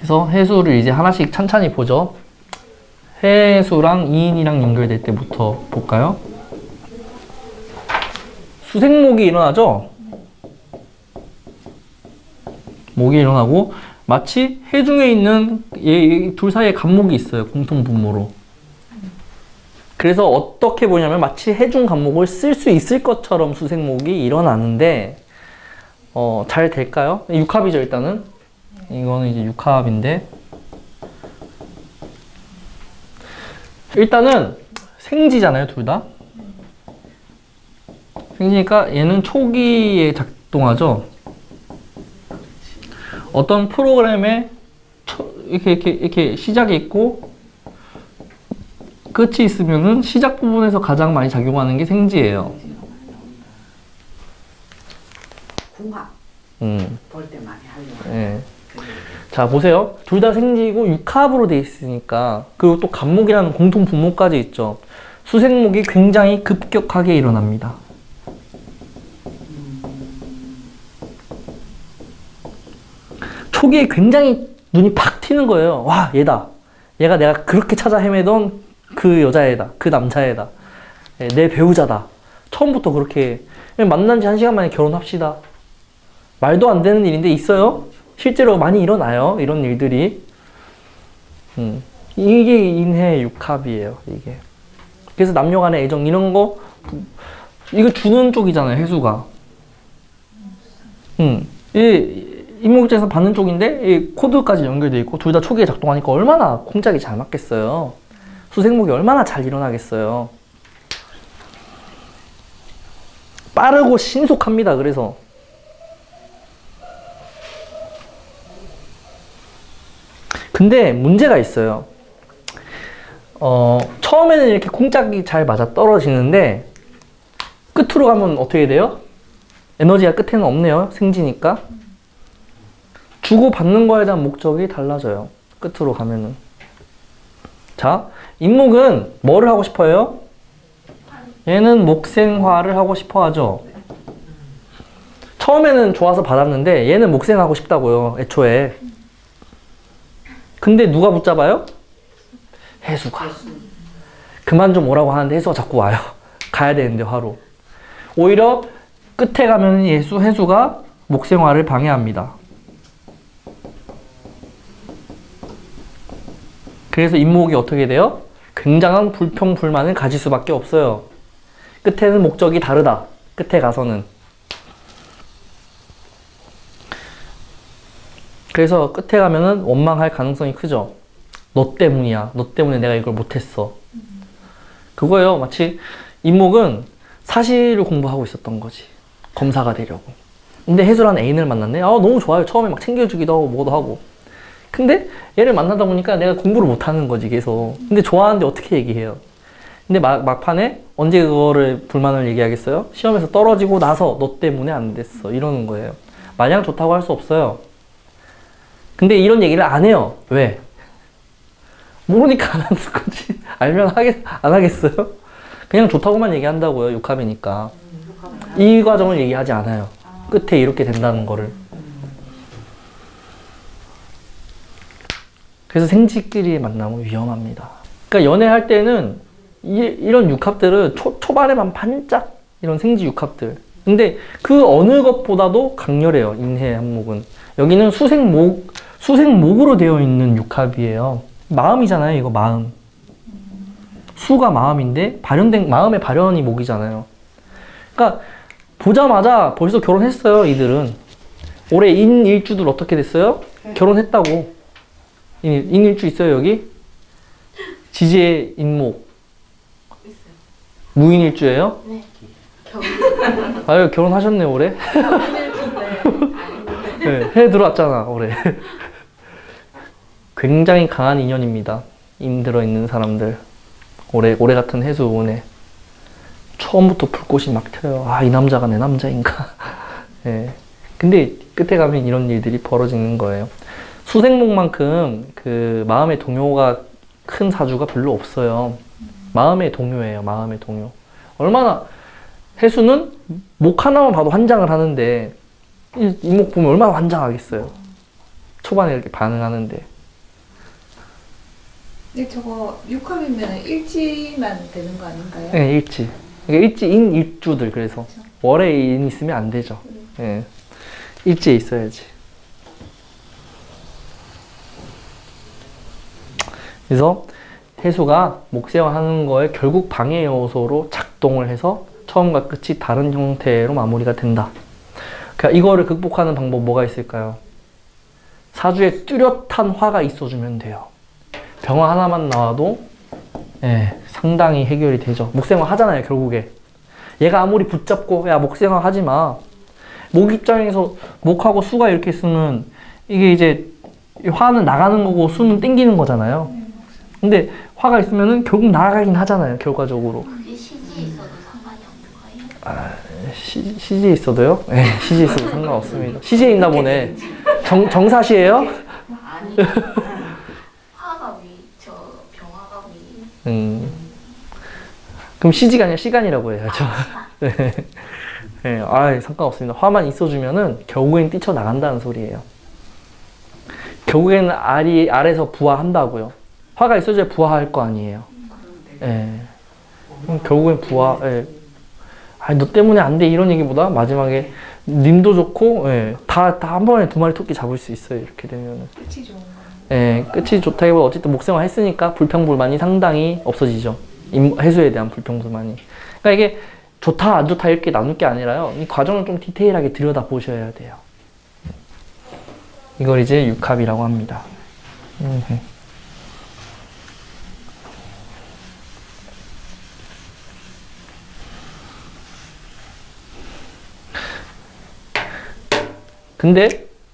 그래서 해수를 이제 하나씩 찬찬히 보죠. 해수랑 이인이랑 연결될 때부터 볼까요? 수생목이 일어나죠? 목이 일어나고 마치 해중에 있는 둘 사이에 간목이 있어요. 공통분모로. 그래서 어떻게 보냐면 마치 해중 간목을 쓸 수 있을 것처럼 수생목이 일어나는데 잘 될까요? 육합이죠 일단은. 이거는 이제 육합인데 일단은 생지잖아요 둘 다. 생지니까 얘는 초기에 작동하죠. 어떤 프로그램에 이렇게 시작이 있고 끝이 있으면은 시작 부분에서 가장 많이 작용하는 게 생지예요. 궁합 볼 때 많이 하려고. 네. 자 보세요. 둘 다 생지고 육합으로 돼 있으니까 그리고 또 간목이라는 공통 분모까지 있죠. 수생목이 굉장히 급격하게 일어납니다. 초기에 굉장히 눈이 팍 튀는 거예요. 와 얘다. 얘가 내가 그렇게 찾아 헤매던 그 여자애다. 그 남자애다. 내 배우자다. 처음부터 그렇게 만난 지 1시간 만에 결혼합시다. 말도 안 되는 일인데 있어요. 실제로 많이 일어나요. 이런 일들이. 이게 인해 육합이에요. 이게. 그래서 남녀 간의 애정 이런 거 이거 주는 쪽이잖아요. 해수가. 임목입장에서 받는 쪽인데 이 코드까지 연결되어 있고 둘 다 초기에 작동하니까 얼마나 콩짝이 잘 맞겠어요. 수생목이 얼마나 잘 일어나겠어요. 빠르고 신속합니다. 그래서 근데 문제가 있어요. 처음에는 이렇게 콩짝이 잘 맞아 떨어지는데 끝으로 가면 어떻게 돼요? 에너지가 끝에는 없네요. 생지니까. 주고받는 거에 대한 목적이 달라져요. 끝으로 가면은. 자, 임목은 뭐를 하고 싶어요? 얘는 목생화를 하고 싶어 하죠. 처음에는 좋아서 받았는데 얘는 목생하고 싶다고요. 애초에. 근데 누가 붙잡아요? 해수가. 그만 좀 오라고 하는데 해수가 자꾸 와요. 가야 되는데 화로. 오히려 끝에 가면 해수가 목생화를 방해합니다. 그래서 임목이 어떻게 돼요? 굉장한 불평불만을 가질 수밖에 없어요. 끝에는 목적이 다르다. 끝에 가서는. 그래서 끝에 가면은 원망할 가능성이 크죠. 너 때문이야. 너 때문에 내가 이걸 못했어. 그거예요. 마치 임목은 사실을 공부하고 있었던 거지. 검사가 되려고. 근데 해수라는 애인을 만났네. 너무 좋아요. 처음에 막 챙겨주기도 하고 뭐도 하고. 근데 얘를 만나다 보니까 내가 공부를 못하는 거지 계속. 근데 좋아하는데 어떻게 얘기해요? 근데 막판에 언제 그거를 불만을 얘기하겠어요? 시험에서 떨어지고 나서 너 때문에 안 됐어 이러는 거예요. 마냥 좋다고 할 수 없어요. 근데 이런 얘기를 안 해요. 왜? 모르니까 안 하는 거지. 알면 안 하겠어요? 그냥 좋다고만 얘기한다고요. 육합이니까. 이 과정을 얘기하지 않아요. 끝에 이렇게 된다는 거를. 그래서 생지끼리 만나면 위험합니다. 그러니까 연애할 때는 이런 육합들은 초반에만 반짝 이런 생지 육합들. 근데 그 어느 것보다도 강렬해요. 인해 한목은. 여기는 수생목으로 되어 있는 육합이에요. 마음이잖아요. 이거 마음. 수가 마음인데 마음의 발현이 목이잖아요. 그러니까 보자마자 벌써 결혼했어요. 이들은. 올해 인일주들 어떻게 됐어요? 결혼했다고. 인일주 있어요 여기? 지지의 인목. 있어요. 무인일주예요? 네. 아유 결혼하셨네 올해? 네, 해 들어왔잖아 올해. 굉장히 강한 인연입니다. 인 들어있는 사람들. 올해 같은 해수운에 처음부터 불꽃이 막 튀어요. 이 남자가 내 남자인가. 네. 근데 끝에 가면 이런 일들이 벌어지는 거예요. 수생목만큼 그 마음의 동요가 큰 사주가 별로 없어요. 마음의 동요예요. 마음의 동요. 얼마나 해수는 목 하나만 봐도 환장을 하는데 이목 보면 얼마나 환장하겠어요. 초반에 이렇게 반응하는데. 근데 저거 육합이면 일지만 되는 거 아닌가요? 네, 일지. 이게 일지인 일주들 그래서 그렇죠. 월에 인 있으면 안 되죠. 예. 일지에 있어야지. 그래서 해수가 목세화하는 거에 결국 방해 요소로 작동을 해서 처음과 끝이 다른 형태로 마무리가 된다. 그러니까 이거를 극복하는 방법 뭐가 있을까요? 사주에 뚜렷한 화가 있어주면 돼요. 병화 하나만 나와도 예, 상당히 해결이 되죠. 목생화 하잖아요, 결국에. 얘가 아무리 붙잡고 야 목생화 하지 마. 목 입장에서 목하고 수가 이렇게 있으면 이게 이제 화는 나가는 거고 수는 땡기는 거잖아요. 근데 화가 있으면은 결국 나가긴 하잖아요, 결과적으로. 그게 시지에 있어도 상관이 없는 거예요? 시지에 있어도 네, 시지에 있어도 상관없습니다. 시지에 있나 보네. 정사시예요? 아니 화가 위, 저 병화가 위. 그럼 시지가 아니라 시간이라고 해야죠. 네. 네, 상관없습니다. 화만 있어주면은 결국엔 뛰쳐나간다는 소리예요. 결국에는 알에서 부화한다고요. 화가 있어줘야 부화할 거 아니에요. 예. 결국엔 부화, 예. 너 때문에 안 돼. 이런 얘기보다 마지막에 님도 좋고, 예. 다 한 번에 두 마리 토끼 잡을 수 있어요. 이렇게 되면은. 끝이 좋은 거. 예. 끝이 좋다기보다 어쨌든 목생화 했으니까 불평불만이 상당히 없어지죠. 해수에 대한 불평불만이. 그러니까 이게 좋다, 안 좋다 이렇게 나눌 게 아니라요. 이 과정을 좀 디테일하게 들여다 보셔야 돼요. 이걸 이제 육합이라고 합니다. 근데